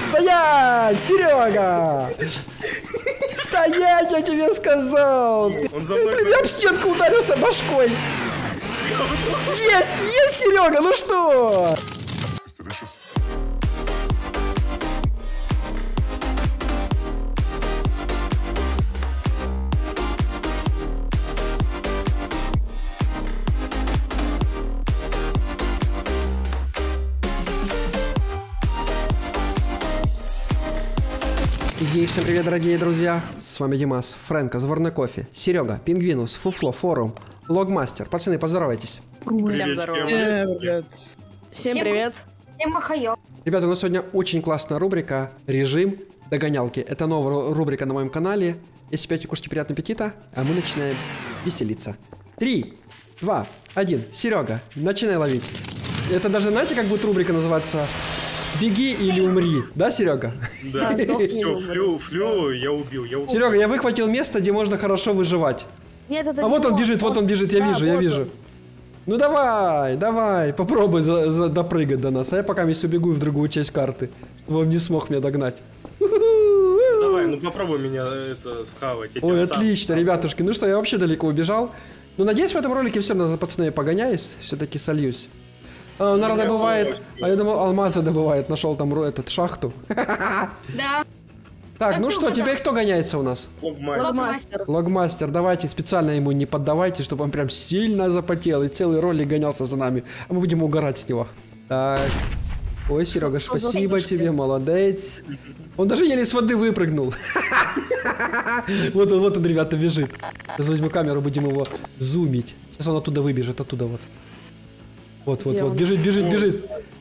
Стоять, Серега! Стоять, я тебе сказал! Я об стенку ударился башкой! Есть, Серега, ну что? И всем привет, дорогие друзья! С вами Димас, Фрэнко, Заварной кофе, Серега, Пингвинус, Фуфло, Форум, Логмастер. Пацаны, поздоровайтесь. Всем здорово. Всем привет. Всем махайо. Ребята, у нас сегодня очень классная рубрика «Режим догонялки». Это новая рубрика на моем канале. Если пьете, кушайте, приятного аппетита, а мы начинаем веселиться. 3, 2, 1. Серега, начинай ловить. Это даже, знаете, как будет рубрика называться? Беги или умри, да, Серега? Да, все, флю, я убил. Серега, я выхватил место, где можно хорошо выживать. Нет, это А вот он бежит, я вижу. Ну давай, попробуй допрыгать до нас, а я пока убегу в другую часть карты, чтобы он не смог меня догнать. Давай, ну попробуй меня схавать. Ой, отлично, ребятушки, ну что, я вообще далеко убежал. Ну, надеюсь, в этом ролике все равно за пацаны погоняюсь, все-таки сольюсь. Нара добывает, а я думал, алмазы добывает, нашел там шахту. Да. Так, ну что, теперь кто гоняется у нас? Логмастер. Логмастер, давайте специально ему не поддавайте, чтобы он прям сильно запотел и целый ролик гонялся за нами. А мы будем угорать с него. Так. Ой, Серега, спасибо тебе, молодец. Он даже еле с воды выпрыгнул. Вот он, ребята, бежит. Сейчас возьму камеру, будем его зумить. Сейчас он оттуда выбежит, оттуда вот. Вот, бежит.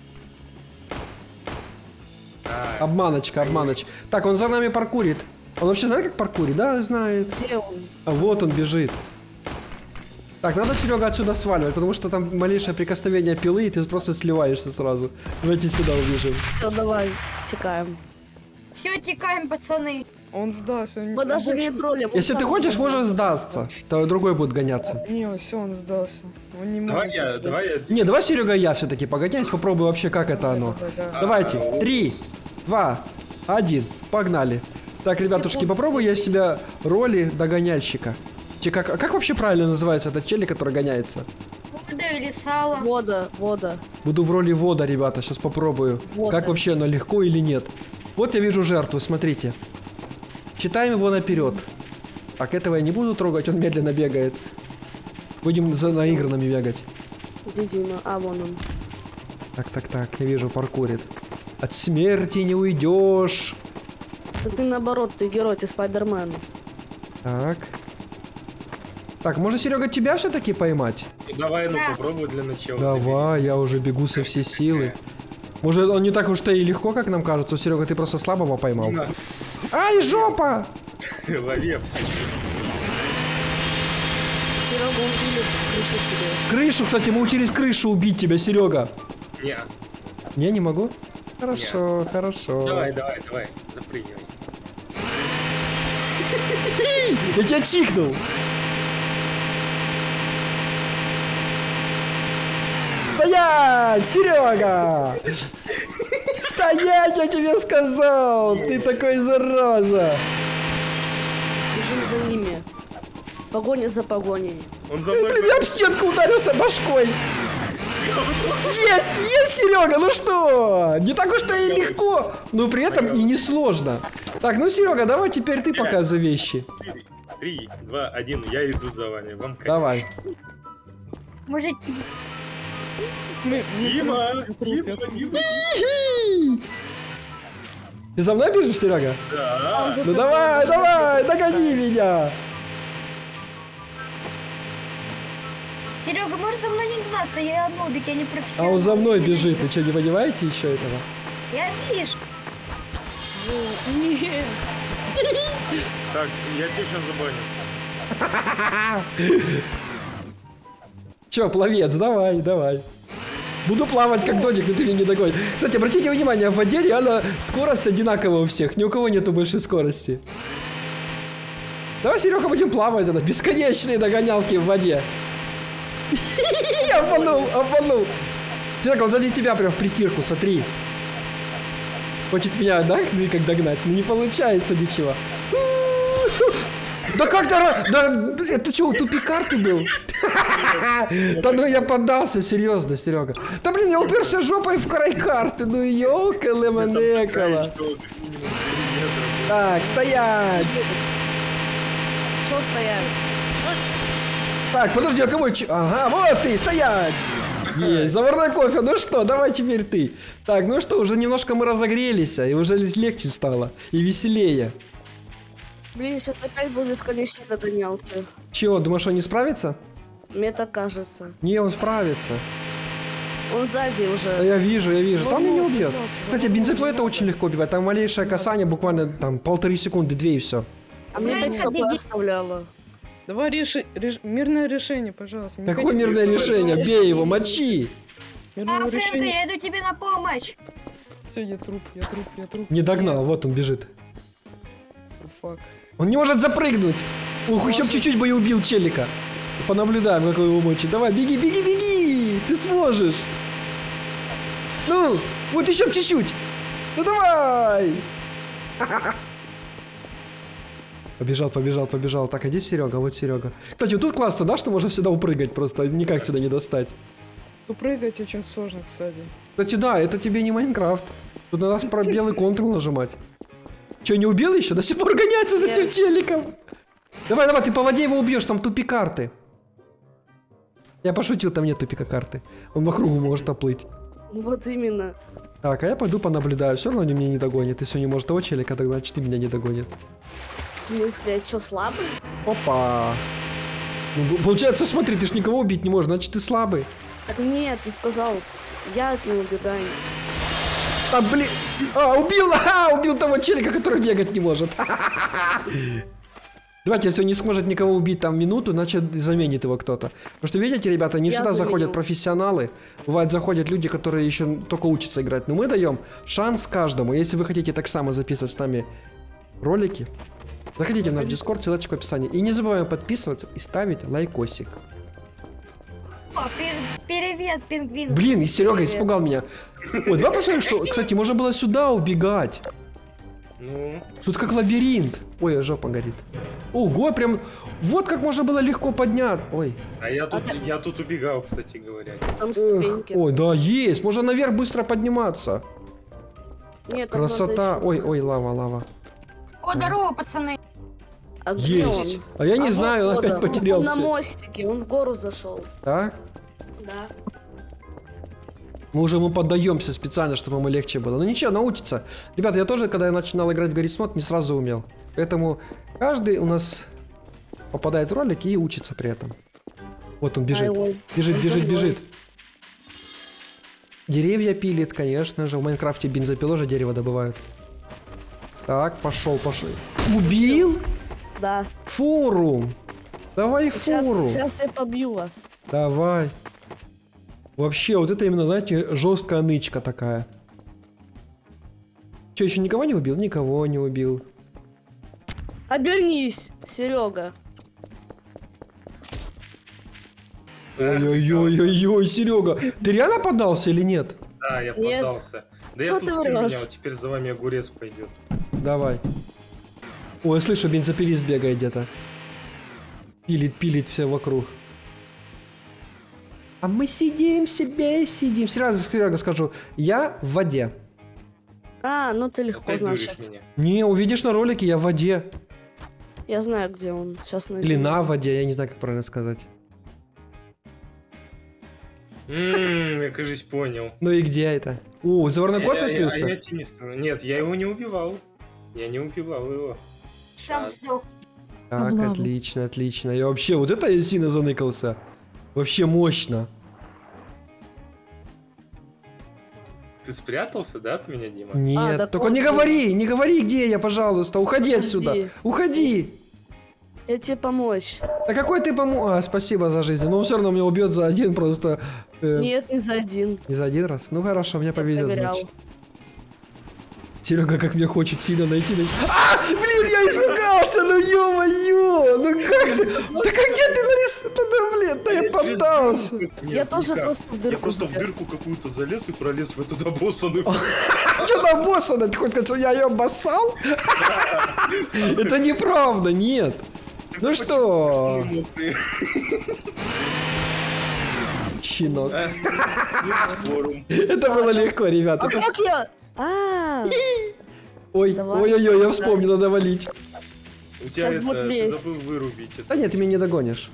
Обманочка. Так, он за нами паркурит. Он вообще знает, как паркурит? Да, знает. Где он? А вот он бежит. Так, надо, Серега, отсюда сваливать, потому что там малейшее прикосновение пилы, и ты просто сливаешься сразу. Давайте сюда убежим. Все, давай, текаем. Все, текаем, пацаны. Он сдастся. Мы даже не троллим. Если ты хочешь, можешь сдаться, то другой будет гоняться. Не, все, он сдался. Он не Давай может. я. Не, давай, Серега, я все-таки погоняюсь, попробую вообще, как это оно. Давайте, 3, 2, 1, погнали. Так, ребятушки, попробую я себя роли догоняльщика. Как вообще правильно называется этот челик, который гоняется? Вода или сало? Вода. Буду в роли вода, ребята, сейчас попробую. Вода. Как вообще оно, легко или нет. Вот я вижу жертву, смотрите. Читаем его наперед. Так, этого я не буду трогать, он медленно бегает. Будем за наигранными бегать. Где Дима? А, вон он. Так, я вижу, паркурит. От смерти не уйдешь. Да ты наоборот, ты герой, ты Спайдермен. Так, может, Серега, тебя все-таки поймать? Давай, Да. попробуй для начала. Давай, я уже бегу со всей силы. Может, он не так уж-то и легко, как нам кажется. Серега, ты просто слабого поймал. На. Ай, жопа! Лови. Серега, он видит крышу себе. Крышу, кстати, мы учились крышу убить тебя, Серега. Не. Не могу? Хорошо. Давай, запрыгивай. Я тебя чикнул. Стоять, Серега! Стоять, я тебе сказал! Ты такой зараза! Бежим за ними. Погоня за погоней. Он за мной. Я об стенку ударился башкой! Есть, Серега, ну что? Не так уж-то и легко, но при этом и не сложно. Так, ну, Серега, давай теперь ты показывай вещи. 3, 2, 1, я иду за вами. Вам как? Давай. Может, Дима. Ты за мной бежишь, Серега? Да. Ну давай, догони меня! Серега, можешь за мной не гнаться, я нубик, я не А профессионал. он за мной бежит, вы что, не понимаете еще этого? Я вижу. Нет. Так, я тебя сейчас забаню. Че, пловец, давай. Буду плавать как додик, но ты меня не догонишь. Кстати, обратите внимание, в воде реально скорость одинаковая у всех, ни у кого нету большей скорости. Давай, Серега, будем плавать, это бесконечные догонялки в воде. Обманул. Серега, он сзади тебя прям в притирку, смотри. Хочет меня, да, как догнать? Ну не получается ничего. Да как то да, это что, тупикар ты был? Да ну я поддался, серьезно, Серега. Да блин, я уперся жопой в край карты, ну ёкало манекало. Так, стоять! Что стоять? Так, подожди, а кого? Ага, вот ты, стоять! Есть, заварной кофе, ну что, давай теперь ты. Так, ну что, уже немножко мы разогрелись, и уже легче стало, и веселее. Блин, сейчас опять будут бесконечные догонялки. Чего, думаешь, он не справится? Мне так кажется. Не, он справится. Он сзади Да уже. я вижу, там меня не убьет. Кстати, бензопилой это очень легко убивать, там малейшее касание, буквально там 1,5 секунды, 2 и все. А мне Знаешь, 5 стоп беги. оставляла. Давай мирное решение, пожалуйста. Не Какое ходи- мирное решение? Бей его, мочи! Мирное Фрэнк, решение. я иду тебе на помощь. Все, я труп. Не догнал, вот он бежит. Фак. Он не может запрыгнуть. Ух, еще чуть-чуть бы и убил челика. Понаблюдаем, как его мочит. Давай, беги, беги, беги! Ты сможешь! Ну, вот еще чуть-чуть! Ну давай! Побежал, побежал, побежал. Так, а где Серега? Вот Серега. Кстати, вот тут классно, да, что можно сюда упрыгать просто, никак сюда не достать. Ну, прыгать очень сложно, кстати. Кстати, да, это тебе не Майнкрафт. Тут надо про белый контрол нажимать. Че, не убил еще? До сих пор гоняется за этим челиком. Давай, давай, ты по воде его убьешь, там тупик карты. Я пошутил, там нет тупика карты. Он вокруг может оплыть. Вот именно. Так, а я пойду понаблюдаю. Все равно они меня не догонят. Если он не может того челика догнать, значит, ты меня не догонит. В смысле, что, слабый? Опа. Ну, получается, смотри, ты ж никого убить не можешь, значит, ты слабый. Так нет, ты сказал, я от него убегаю. А, блин. Убил того челика, который бегать не может. Давайте, если он не сможет никого убить там минуту, значит заменит его кто-то. Потому что, видите, ребята, не Я всегда заходят заменю. профессионалы. Бывают, заходят люди, которые еще только учатся играть. Но мы даем шанс каждому. Если вы хотите так само записывать с нами ролики, заходите в наш Discord, ссылочка в описании. И не забываем подписываться и ставить лайкосик. О, привет, пингвин. Блин, и Серега Привет. испугал меня. Ой, давай посмотрим, что... Кстати, можно было сюда убегать. Ну, Тут как лабиринт. Ой, жопа горит. Ого, прям... Вот как можно было легко поднять. Ой. а я тут убегал, кстати говоря. Там Эх, ступеньки. ой, да, есть. Можно наверх быстро подниматься. Нет, там Красота. надо Ой, еще. ой, лава, лава. О, здорово, пацаны. А где он? Есть. А я не знаю, он вот опять он. Он потерялся. на мостике, он в гору зашел. Так? Да. Мы уже ему поддаемся специально, чтобы ему легче было. Ну ничего, научится. Ребята, я тоже, когда я начинал играть в Garry's Mod, не сразу умел. Поэтому каждый у нас попадает в ролик и учится при этом. Вот он бежит. Ай, ой. Бежит, Он бежит, за мной. бежит. Деревья пилит, конечно же. В Майнкрафте бензопилой же дерево добывают. Так, пошел, пошел. Убил? Да. Фуру. Давай фуру. Сейчас я побью вас. Давай. Вообще, вот это именно, знаете, жесткая нычка такая. Че, еще никого не убил? Никого не убил. Обернись, Серега. Ой-ой-ой-ой-ой, Серега. Ты реально поддался или нет? Да, я Нет. поддался. Да Что я тут ты скрин врешь? менял, теперь за вами огурец пойдет. Давай. Ой, я слышу, бензопилист бегает где-то. Пилит все вокруг. А мы сидим себе, сидим. Серега скажу, я в воде. А, ну ты легко, Опять дуришь значит. меня. Не, увидишь на ролике, я в воде. Я знаю, где он. Сейчас найду. Или на воде, я не знаю, как правильно сказать. Я, кажется, понял. Ну и где это? О, заварной кофе Я слился? тебе не скажу. Нет, я его не убивал. Я не убивал его. Сам Сейчас. сдох. Так, Облава. отлично, отлично. Я вообще, вот это я сильно заныкался. Вообще мощно. Ты спрятался, да, от меня, Дима? Нет, да только вот не говори, где я, пожалуйста. Уходи Подожди. отсюда. Уходи. Я тебе помочь. Да какой ты спасибо за жизнь. Но он все равно меня убьет за один просто. Нет, не за один. Не за один раз. Ну хорошо, мне повезет, проверял. значит. Серега, как меня хочет сильно найти. Блин, я испугался, ну ё-моё, ну как ты? Да как где ты нарисовал? Да блин, да я поддался. Я тоже просто в дырку Я просто в залез. дырку какую-то залез и пролез в эту добоссанную. что на босса? Ты хоть что я ее обоссал? Это неправда, нет. Ну что? Щенок. Это было легко, ребята. А как я? А, Ой, Давай. ой-ой-ой, я вспомнил, надо валить. У тебя Сейчас будет это, ты весть. забыл вырубить это. Да нет, ты меня не догонишь.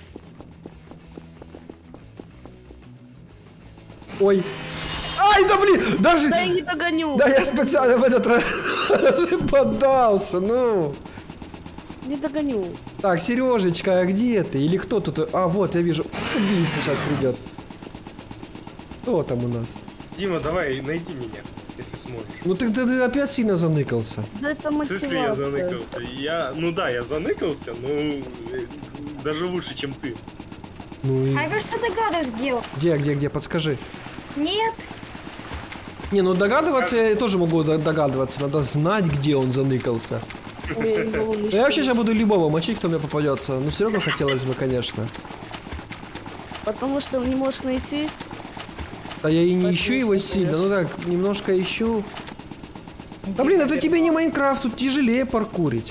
Ой. Ай, да блин, даже... да я не догоню. Да я специально в этот раз поддался, ну. Не догоню. Так, Сережечка, а где ты? Или кто тут? А, вот, я вижу. Убийца сейчас придет. Кто там у нас? Дима, давай, найди меня, если сможешь. Ну ты опять сильно заныкался. Да это В смысле я мотивация. заныкался? Ну да, я заныкался, но даже лучше, чем ты. Ну и... А я, кажется, догадываюсь, где. Где, подскажи. Нет. Не, ну догадываться я тоже могу догадываться. Надо знать, где он заныкался. Ой, ну, Ну, я вообще сейчас буду любого мочить, кто мне попадется. Ну, Серегу хотелось бы, конечно. Потому что не можешь найти. Да я и не Поэтому ищу его смотришь. сильно. Ну так, немножко ищу. Да блин, это тебе не Майнкрафт, тут тяжелее паркурить.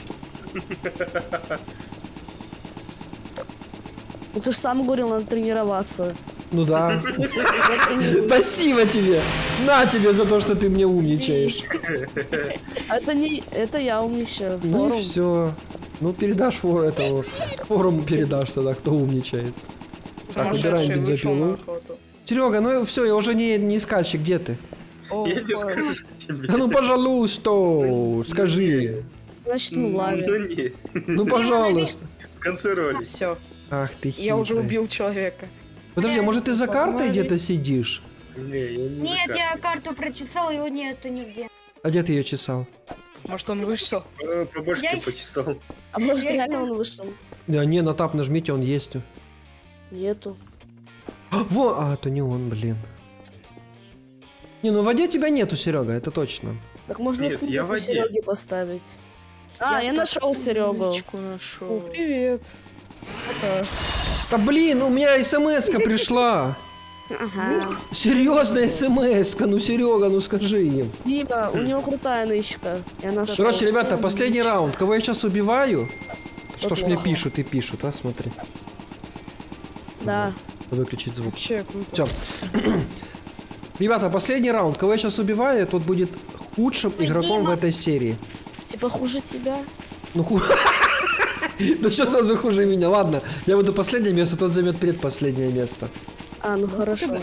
Ну ты же сам говорил, надо тренироваться. Ну да. Я тренирую. Спасибо тебе! На тебе за то, что ты мне умничаешь. Это не... Это я умничаю. Ну Форум. и все. Ну передашь форум передашь тогда, кто умничает. Так, убираем Сумасшедший вышел на бензопилу. охоту. Серега, ну все, я уже не скачек, где ты? О, Я не ой. скажу тебе. А ну пожалуйста, скажи. Значит, мы в лаве. Ну не, Ну пожалуйста. в конце роли. Все, Ах ты хитрый. я уже убил человека. Подожди, а может ты за картой Погнали. где-то сидишь? Не, я не Нет, закат. я карту прочесал, его нету нигде. А где ты ее чесал? Может, он вышел? По башке Я- почесал. А может реально он вышел? Да не, на тап нажмите, он есть. Нету. Во, а, это не он, блин. Не, ну в воде тебя нету, Серега, это точно. Так можно Нет, я скрипку в воде. Сереги поставить. А, я нашел Серегу. Табличку нашел. Привет. Пока. Да блин, у меня смс-ка пришла. Ага. Серьезная смс-ка, ну Серега, ну скажи им. Дима, у него крутая нычка. Я нашел. Короче, ребята, последний раунд. Кого я сейчас убиваю? Что ж мне плохо. пишут и пишут, а, смотри. Да. Выключить звук. Вообще круто. Все. Ребята, последний раунд. Кого я сейчас убиваю, тот будет худшим игроком в этой серии. Типа хуже тебя? Ну да что сразу хуже меня? Ладно, я буду последнее место, тот займет предпоследнее место. А, ну хорошо.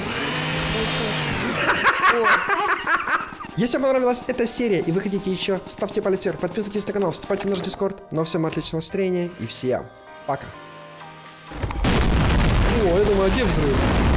Если вам понравилась эта серия и вы хотите еще, ставьте палец вверх, подписывайтесь на канал, вступайте в наш дискорд. Ну всем отличного настроения и всем пока. О, я думаю, где взрыв?